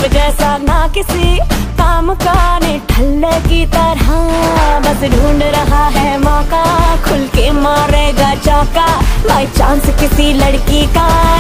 रूप जैसा ना किसी काम का, निठल्ले की तरह बस ढूंढ रहा है मौका, खुल के मारेगा चौका बाई चांस किसी लड़की का